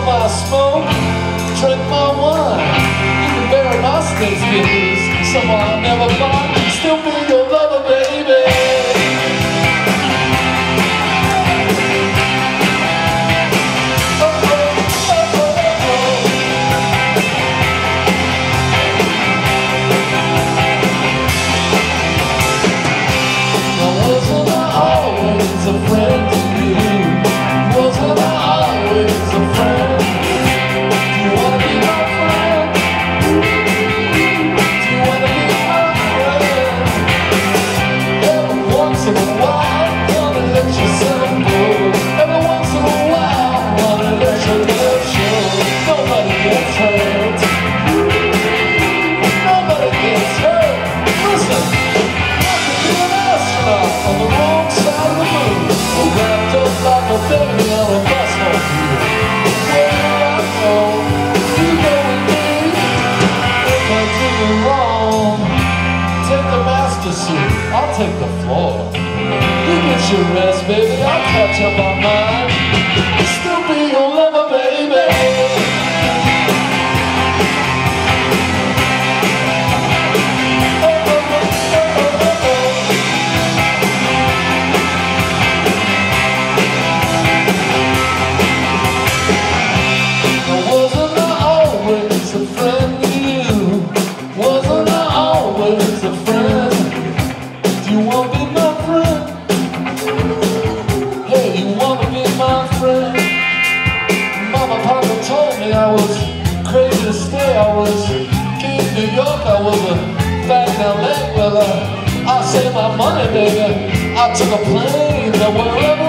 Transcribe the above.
my smoke, drink my wine. You can bury my snakes, babies, so I'll never find. Still be your lover, baby. I'll take the floor. You get your rest, baby. I'll catch up on mine. Still be your lover, baby. Now wasn't I always a friend to you? Wasn't I always a friend? You wanna be my friend? Hey, you wanna be my friend? Mama, Papa told me I was crazy to stay. I was king of New York, I was a fat in LA. Well, I saved my money, baby. I took a plane to wherever